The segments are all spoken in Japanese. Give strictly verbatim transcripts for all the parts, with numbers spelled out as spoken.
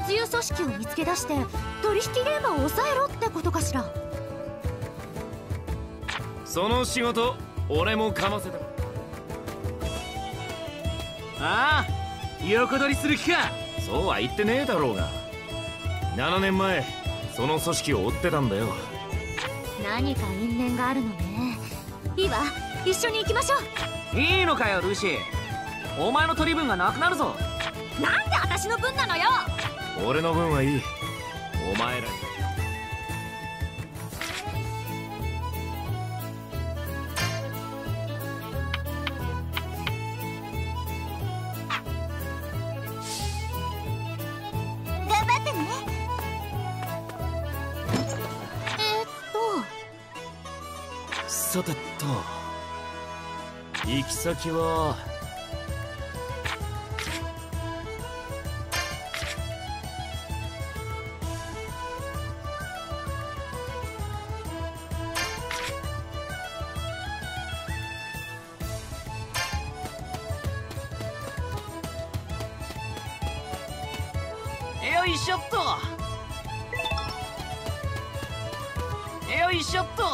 密輸組織を見つけ出して取引現場を抑えろってことかしら。 その仕事俺もかませた。 ああ、横取りする気か。 そうは言ってねえだろうが。ななねんまえその組織を追ってたんだよ。 何か因縁があるのね。いいわ、一緒に行きましょう。いいのかよルーシー、お前の取り分がなくなるぞ。 なんで私の分なのよ。 俺の分はいい。お前らに頑張ってね。えーっとさてと、行き先はよいしょっと、よいしょっと。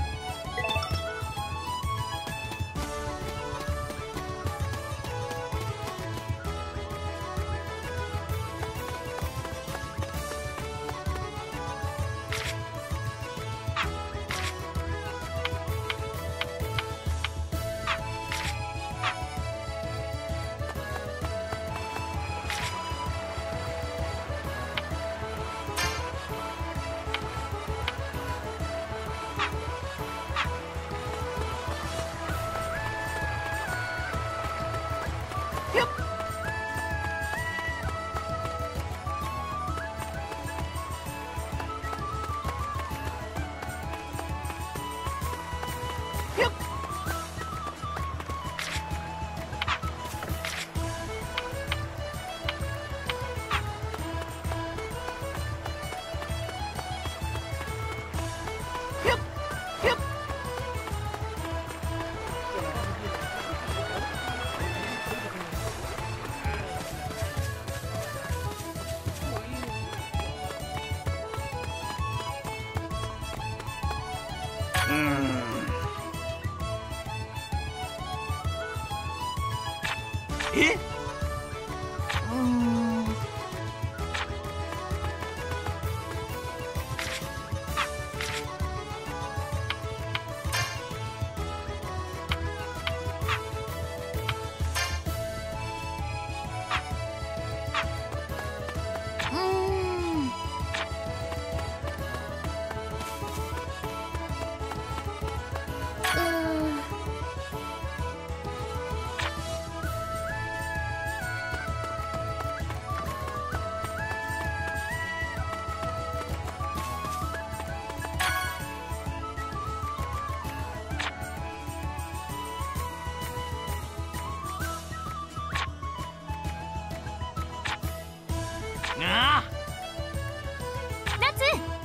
え？うーん。ああ、 夏。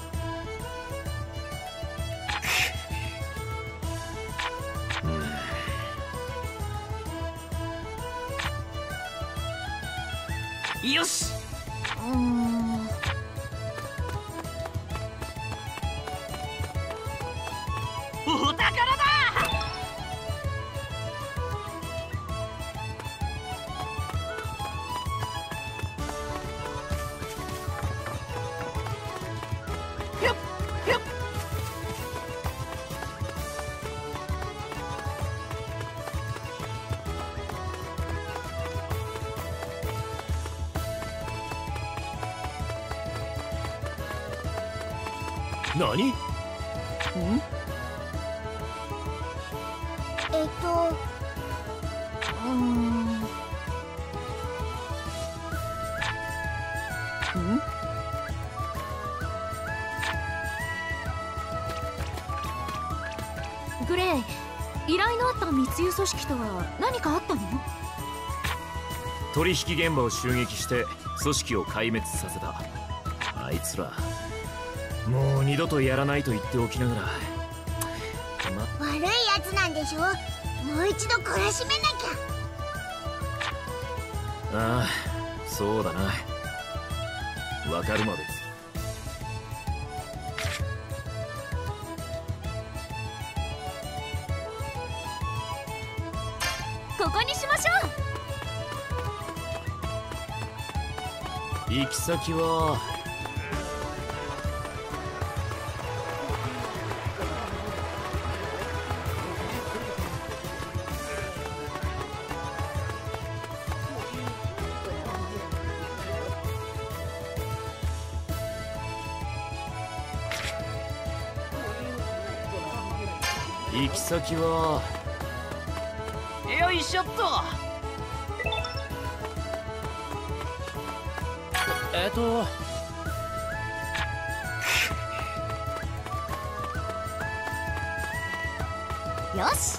よし。 うーん。 お宝だ。 何？ん？ えっとうーんん？グレイ、依頼のあった密輸組織とは何かあったの？ 取引現場を襲撃して組織を壊滅させた。あいつらもう二度とやらないと言っておきながら、 ま、悪いやつなんでしょ。もう一度懲らしめなきゃ。 ああ、そうだな。 わかるまで。 ここにしましょう。行き先は行き先はよいしょっと。えっとよし。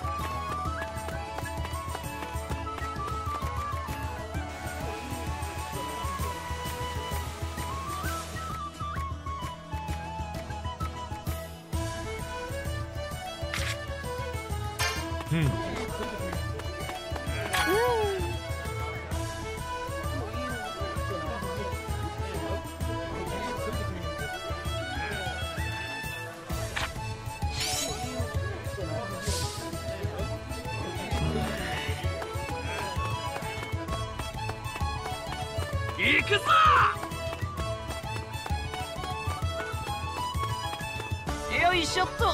うん。 行くぞ。よいしょっと。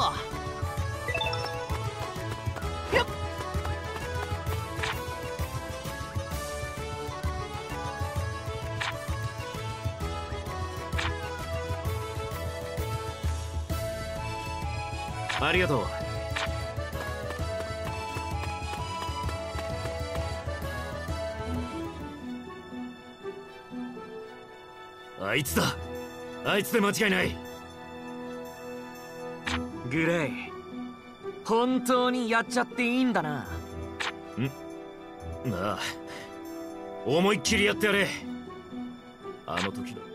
よっ。 ありがとう。あいつだ。あいつで間違いない。 グレイ、本当にやっちゃっていいんだな。 んなあ、思いっきりやってやれ。あの時の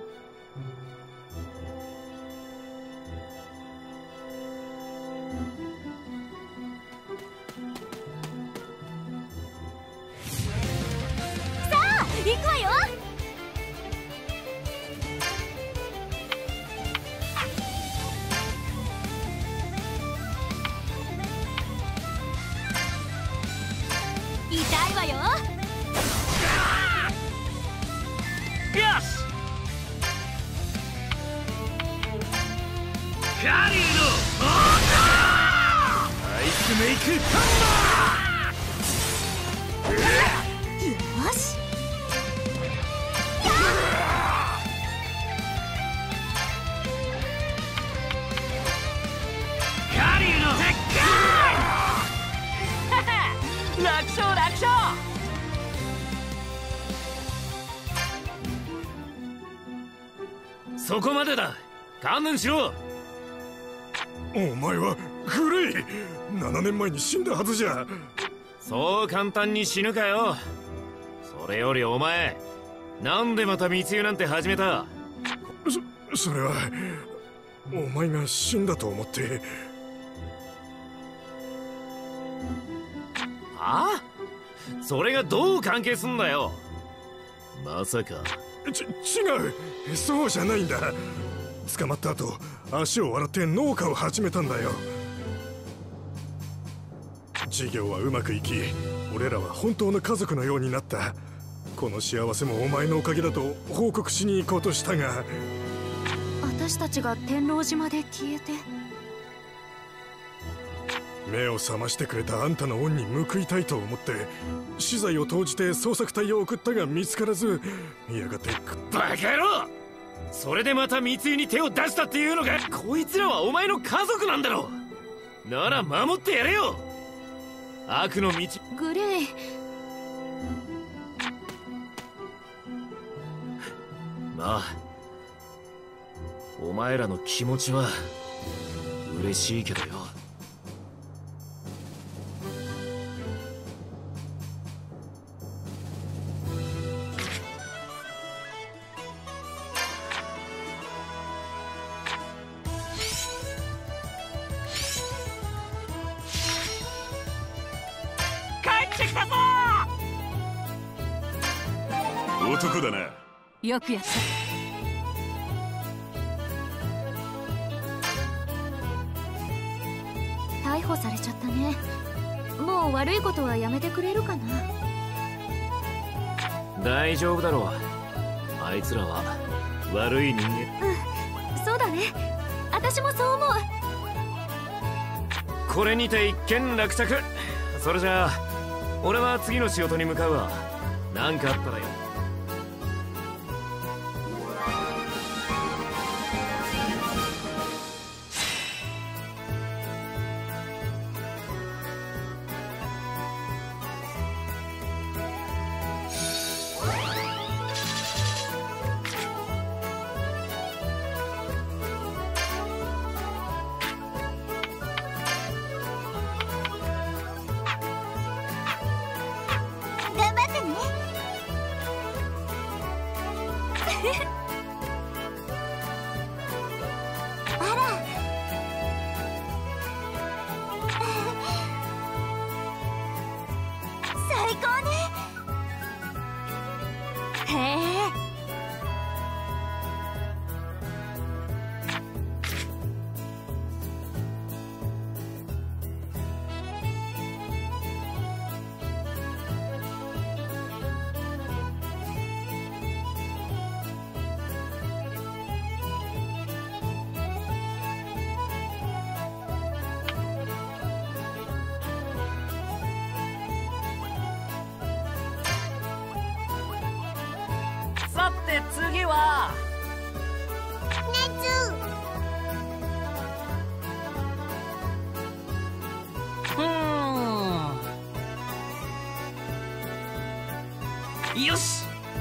さあ行くわよ。痛いわよ。 よし。カリーのアイスメイクハンマー。 よし。 カリーの鉄拳。楽勝楽勝。 そこまでだ。観念しろ。 お前はグレイ。ななねんまえに死んだはずじゃ。 そう簡単に死ぬかよ。それよりお前、なんでまた密輸なんて始めた？ そそれはお前が死んだと思って。 はあ？それがどう関係すんだよ。まさか。 ち違う、そうじゃないんだ。捕まった後、足を洗って農家を始めたんだよ。事業はうまくいき、俺らは本当の家族のようになった。この幸せもお前のおかげだと報告しに行こうとしたが、 私たちが天狼島で消えて。 目を覚ましてくれたあんたの恩に報いたいと思って資材を投じて捜索隊を送ったが見つからず、やがてバカ野郎。それでまた密輸に手を出したっていうのか。こいつらはお前の家族なんだろ。なら守ってやれよ。悪の道。 グレイ。 まあお前らの気持ちは嬉しいけどよ。 男だな。 よくやった。 捕されちゃったね。もう悪いことはやめてくれるかな。 大丈夫だろう。あいつらは悪い人間。 うん、そうだね。私もそう思う。 これにて一件落着。それじゃあ俺は次の仕事に向かうわ。何かあったらよ。 さて次は熱。 うーん、よし。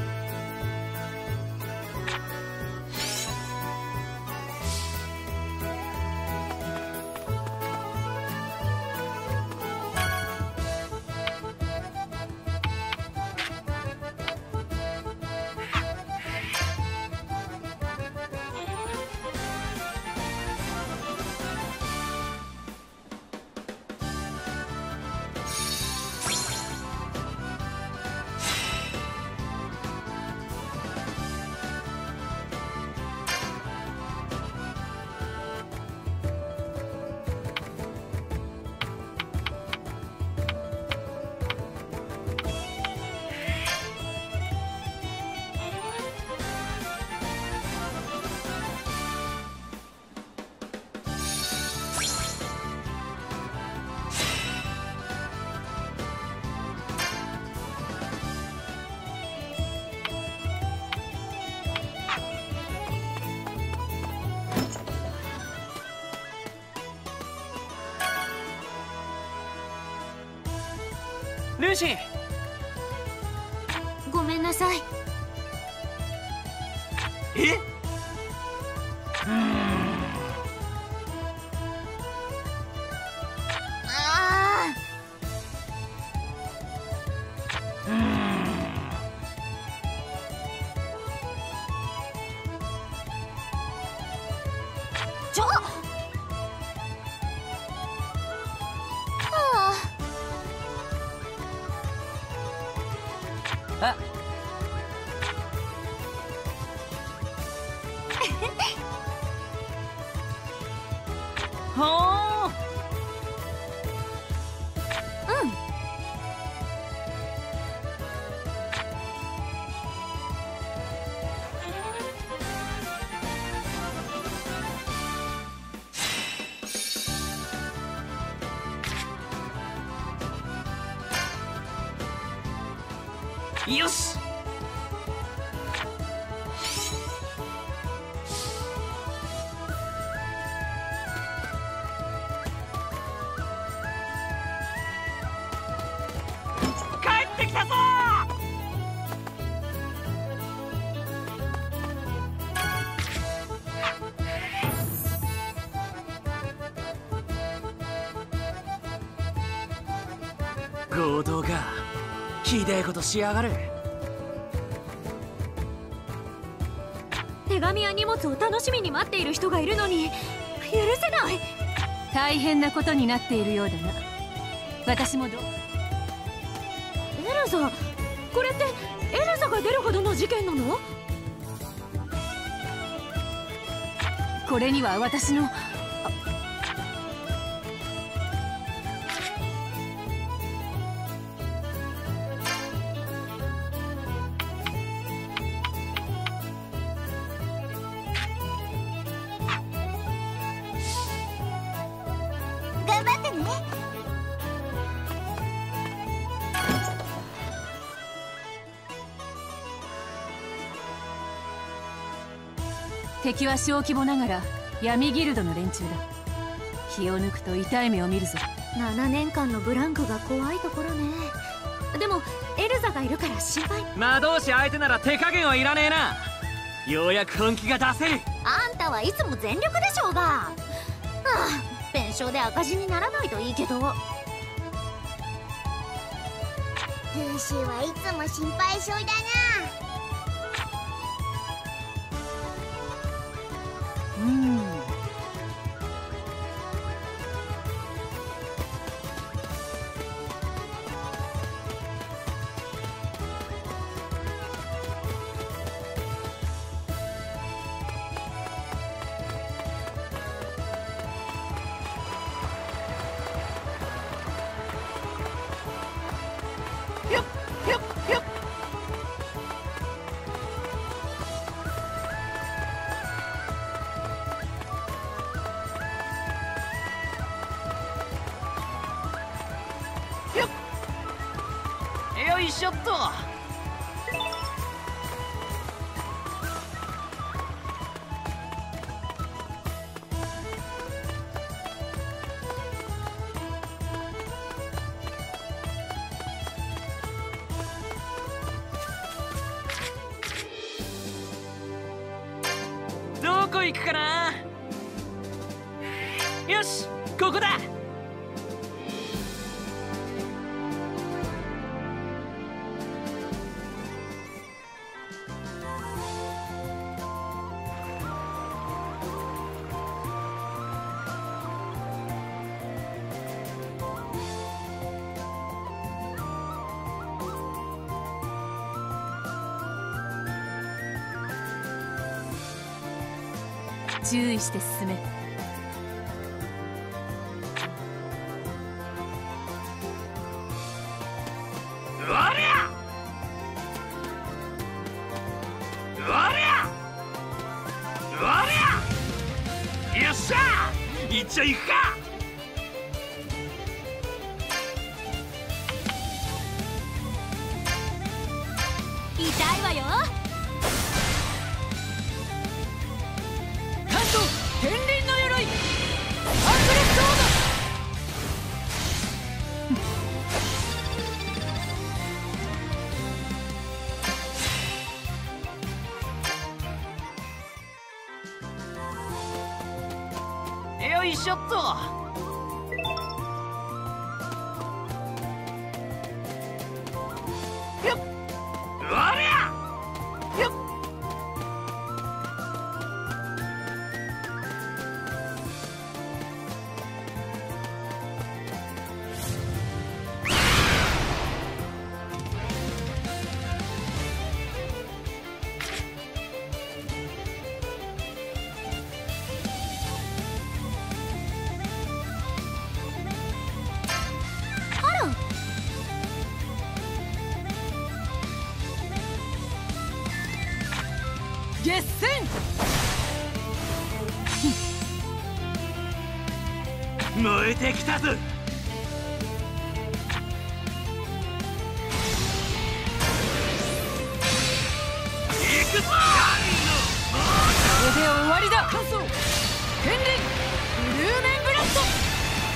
ルーシー、 ごめんなさい。 え？うーん。 あうーん。 ちょっ。 あ。はあ。 うん。 よし。帰ってきたぞ。強盗か。ひでえことしやがる。 手紙や荷物を楽しみに待っている人がいるのに許せない。 大変なことになっているようだな。私もどエルザ、これってエルザが出るほどの事件なの？ これには私の敵は小規模ながら闇ギルドの連中だ。気を抜くと痛い目を見るぞ。 ななねんかんのブランクが怖いところね。でもエルザがいるから心配。 魔導士相手なら手加減はいらねえな。ようやく本気が出せる。 あんたはいつも全力でしょうが。はあ、弁償で赤字にならないといいけど。 ルーシーはいつも心配性だな。 うん。 よいしょっと。どこ行くかな。よし、ここだ。 注意して進め。 うわりゃうわりゃうわりゃ。よっしゃ行っちゃいくか。 痛いわよ。 天輪の鎧アングレスソード。よいしょっと。よっ、 うわりゃよっ。 決戦。 燃えてきたぞ。行くぞ。 これで終わりだ。天輪ブルーメンブラスト。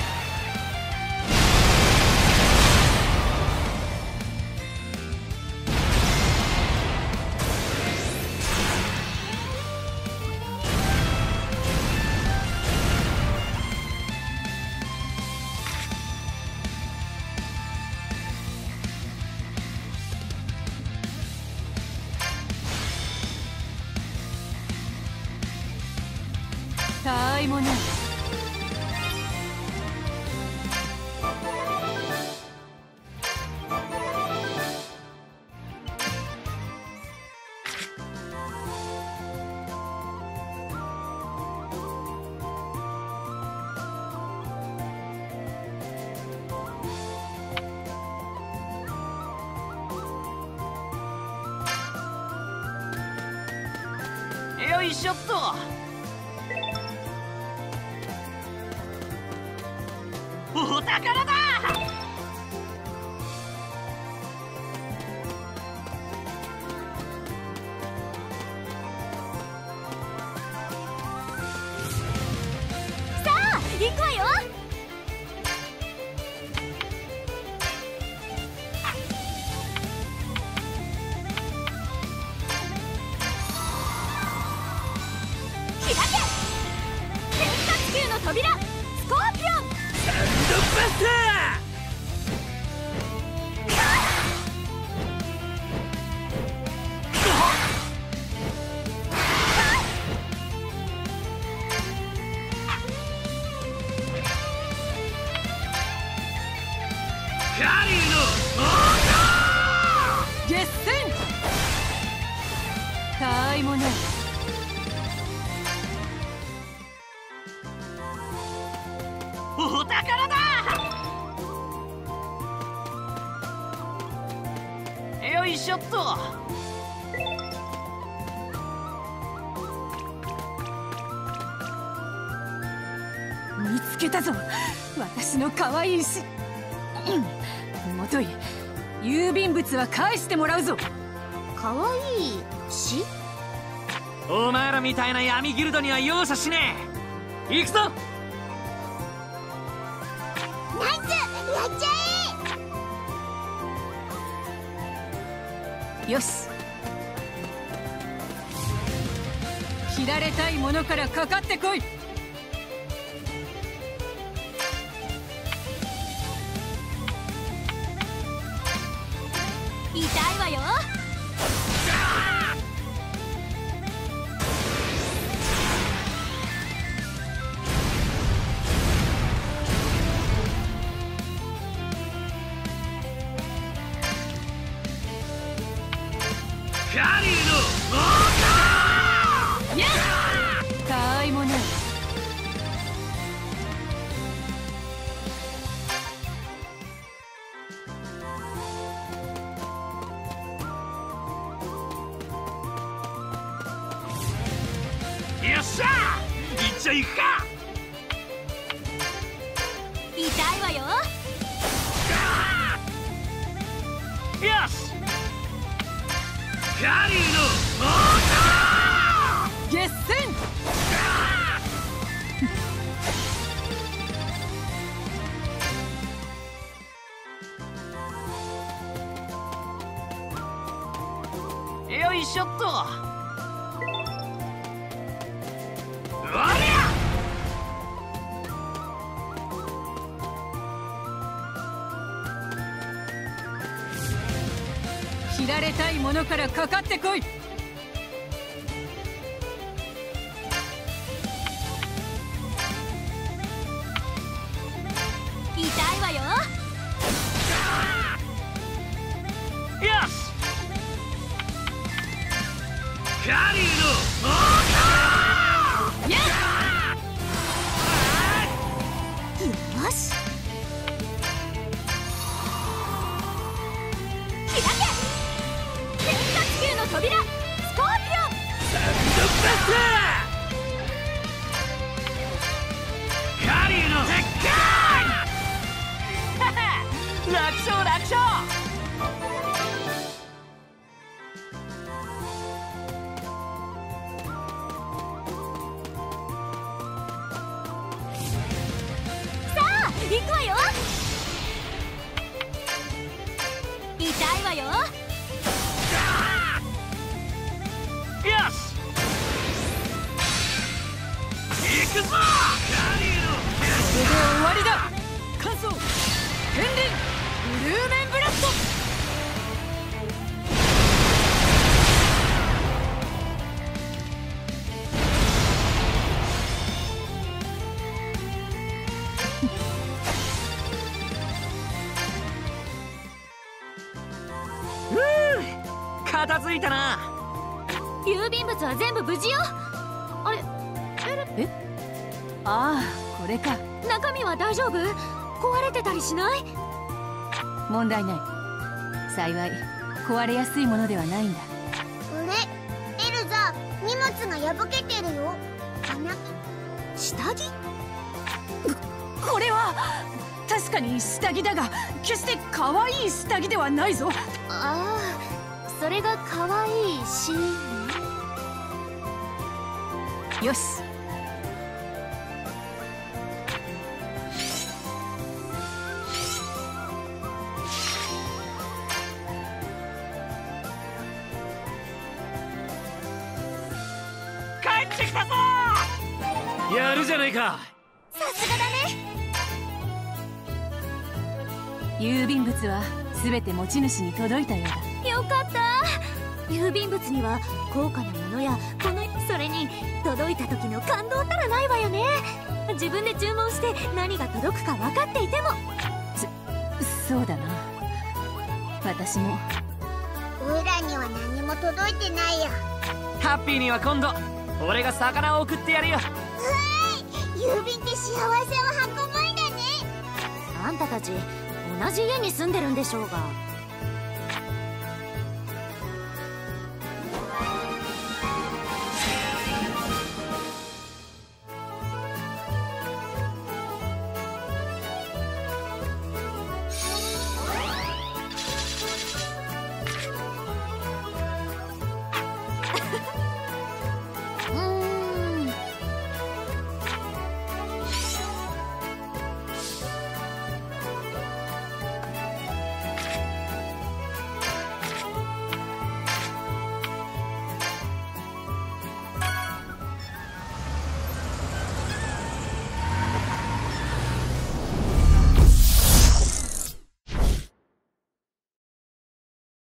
たあいもない。 よいしょっと。お宝だ。 扉スコーピオン。 サンドバスターカリーの決戦。たわいもない。 お宝だ。よいしょっと。 見つけたぞ、私の可愛いし。もとい、郵便物は返してもらうぞ。 かわいいし。 お前らみたいな闇ギルドには容赦しねえ。行くぞ。 ナイス、やっちゃよし、切られたいものからかかってこい。 痛いわよ。 カリーのやっ、たわいもない。 よっしゃー、いっちゃいくか。 痛いわよ。 よしカリーの決戦。 よいしょっと。 おりゃ切られたいものからかかってこい。 痛いわよ。 よしカリーのやっ、 よし。 開け。変化地球の扉スコーピオン。 サンドバスターカリーの鉄楽勝楽勝。 さあ行くわよ。痛いわよ。 よし行くぞカリーのこれで終わりだ。完走。片鱗ブルーメンブラスト。 片付いたな。 郵便物は全部無事よ。あれ、 え、ああ、これか。 中身は大丈夫？壊れてたりしない？ 問題ない。幸い壊れやすいものではないんだ。 あれ、エルザ、荷物が破けてるよ。穴、下着？ これは確かに下着だが、決して可愛い下着ではないぞ。 ああ、それが可愛いし。 よし、 帰ってきたぞ。やるじゃないか。 さすがだね。 郵便物は全て持ち主に届いたようだ。 よかった。郵便物には高価なものやこのそれに届いた時の感動たらないわよね。自分で注文して何が届くか分かっていても。 そそうだな。私も。 オイラには何も届いてないよ。 ハッピーには今度俺が魚を送ってやるよ。 うわーい、郵便って幸せを運ぶんだね。 あんたたち同じ家に住んでるんでしょうが。